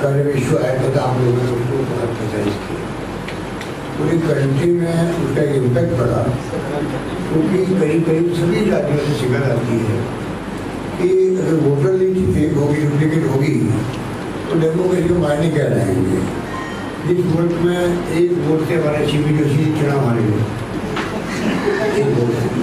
सारे विश्व आया था, आप लोगों ने उसको बहुत पसंद किया। पूरी कंट्री में उसका एक इम्पैक्ट पड़ा, क्योंकि करीब करीब सभी राज्यों से शिकायत आती है कि अगर वोटर लिस्ट फेक होगी, डुप्लीकेट होगी, तो डेमोक्रेसी को मायने क्या रहेंगे। जिस मुल्क में एक वोट से हमारे सीपी जोशी चुनाव हारे गए, एक वोट से,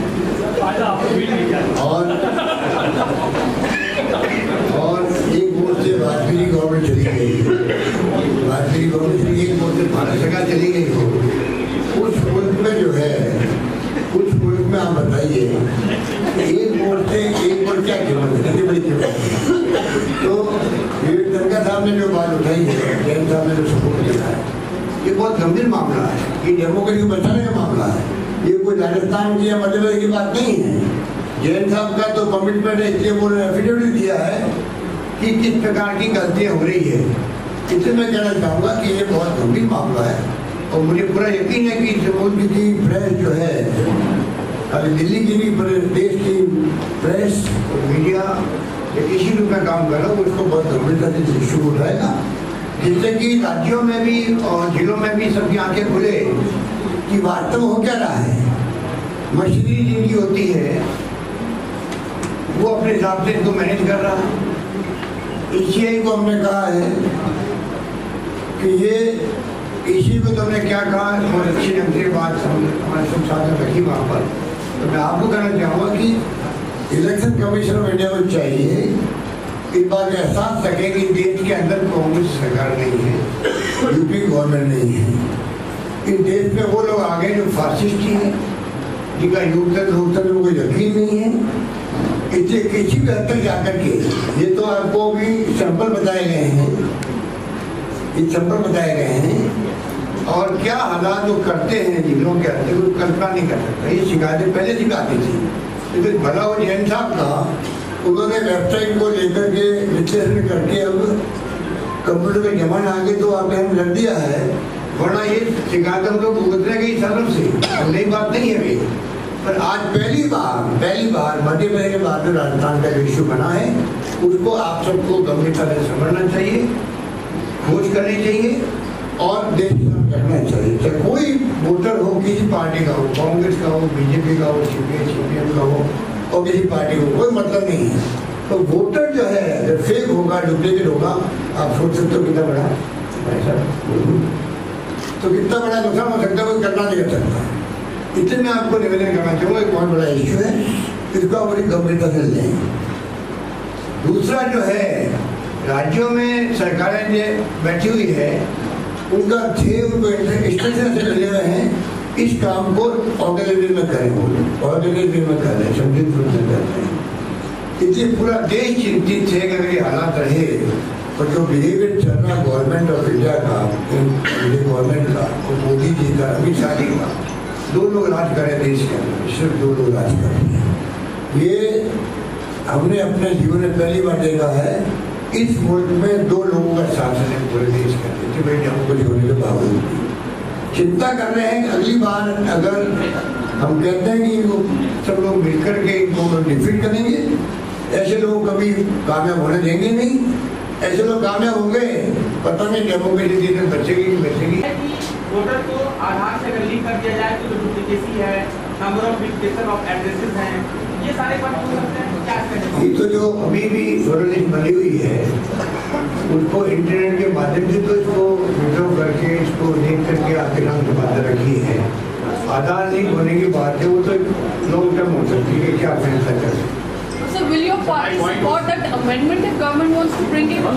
और एक वोट से वाजपेयी गवर्नमेंट चली गई, वाजपेयी गवर्नमेंट चली गई, एक वोट से भारत सरकार चली गई हो। उस मुल्क में जो है, उस मुल्क में आप बताइए एक वोट से एक वोट क्या कीमत है, कितनी बड़ी कीमत है। तो विवेकानंद साहब ने जो बात उठाई है, जैन साहब ने जो सपोर्ट किया है, ये बहुत गंभीर मामला है, ये डेमोक्रेसी को बचाने का मामला है। ये कोई राजस्थान की या मध्य प्रदेश की बात नहीं है। जैन साहब का तो कमिटमेंट है, इसलिए उन्होंने एफिडेविट दिया है कि किस प्रकार की गलतियां हो रही है। इससे मैं कहना चाहूँगा कि ये बहुत गंभीर मामला है, और मुझे पूरा यकीन है कि इस मुल्क की प्रेस जो है, अभी दिल्ली की भी पूरे देश की प्रेस और मीडिया किसी भी मैं काम कर रहा हूँ, उसको बहुत गंभीरता से इशू उठाएगा, जिससे कि राज्यों में भी और जिलों में भी सबकी आंखें खुले कि वास्तव हो क्या रहा है। मशीनरी जिनकी होती है वो अपने हिसाब से इनको मैनेज कर रहा है। ईसीआई को हमने कहा है कि ये इसी को तो हमने क्या कहा, बहुत अच्छी ढंग से बात हमारे सब साथ रखी वहाँ पर। तो मैं आपको कहना चाहूँगा कि इलेक्शन कमीशन ऑफ इंडिया को चाहिए इस बात का एहसास रखें कि देश के अंदर कांग्रेस सरकार नहीं है, यूपी गवर्नमेंट नहीं है। इस देश में वो लोग आ गए जो फासिस्ट ही हैं, जिनका लोकतंत्र में कोई यकीन नहीं है। इससे किसी भी हद तक जाकर के, ये तो आपको भी सैंपल बताए गए हैं, ये सैंपल बताए गए हैं, और क्या हालात वो करते हैं जिलों के अंदर कोई कल्पना नहीं कर सकता। ये शिकायतें पहले से आती थी, तो भला हो जैन साहब का, उन्होंने वेबसाइट को लेकर के विश्लेषण करके अब कंप्यूटर में जमाना आ गए तो आपने हम लड़ दिया है, वरना ये शिकायत हम लोग भुगतने गई सरफ से, नई बात नहीं है अभी। पर आज पहली बार मध्य प्रदेश के बाद में राजस्थान का इश्यू बना है, उसको आप सबको गंभीरता से समझना चाहिए, खोज करनी चाहिए और देश करना चाहिए। चाहे कोई वोटर हो, किसी पार्टी का हो, कांग्रेस का हो, बीजेपी का हो, सीपीएम का हो, और किसी पार्टी को कोई मतलब नहीं है। तो वोटर जो है जब फेक होगा, डुप्लीकेट होगा, आप सोच सकते हो कितना बड़ा ऐसा, तो कितना बड़ा नुकसान हो सकता है, कोई करना नहीं कर सकता। इसलिए मैं आपको निवेदन करना चाहूँगा, एक बहुत बड़ा इश्यू है, इसका बड़ी गंभीरता से लें। दूसरा जो है, राज्यों में सरकारें जो बैठी हुई है, उनका ध्येय, उनको इंस्ट्रक्शन से मिले हुए हैं, इस काम को ऑर्गेनाइजेशन में करें, ऑर्गेनाइजेशन में कर रहे हैं, संगठित रूप से कर रहे हैं। इसलिए पूरा देश चिंतित है कि अगर ये हालात रहे और जो बिहेवियर चल रहा गवर्नमेंट ऑफ इंडिया का, गवर्नमेंट का, मोदी जी का, अमित शाह जी का, दो लोग राज कर रहे देश के अंदर, सिर्फ दो लोग राज कर रहे हैं। ये हमने अपने जीवन में पहली बार देखा है, इस मुल्क में दो लोगों का शासन है पूरे देश के अंदर, भाई हमको होने के बावजूद चिंता कर रहे हैं। अगली बार अगर हम कहते हैं कि इनको सब लोग मिलकर के इनको डिफीट करेंगे, ऐसे लोग कभी कामयाब होने देंगे नहीं। ऐसे लोग कामयाब होंगे, पता नहीं डेमोक्रेसी बचेगी नहीं बचेगी। वोटर को आधार से अगर लिंक कर दिया जाए तो डुप्लीकेसी है, number of duplication of addresses हैं, ये सारे पॉइंट हो सकते हैं। क्या करें? ये तो जो अभी भी वोटर लिस्ट बनी हुई है, उसको इंटरनेट के माध्यम से तो इसको विड्रॉ करके, इसको लिंक करके आपके नाम से बात रखी है। आधार लिंक होने की बात है, वो तो लॉन्ग टर्म हो सकती है, क्या फैसला कर सकते। So will your party support that amendment if government wants to bring it?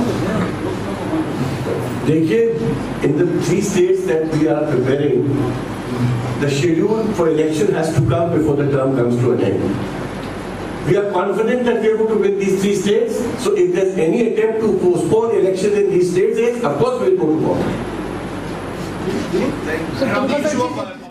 देखिए, in the 3 states that we are preparing, the schedule for election has to come before the term comes to an end. We are confident that we are going to win these 3 states. So if there's any attempt to postpone election in these states, of course we'll go to war.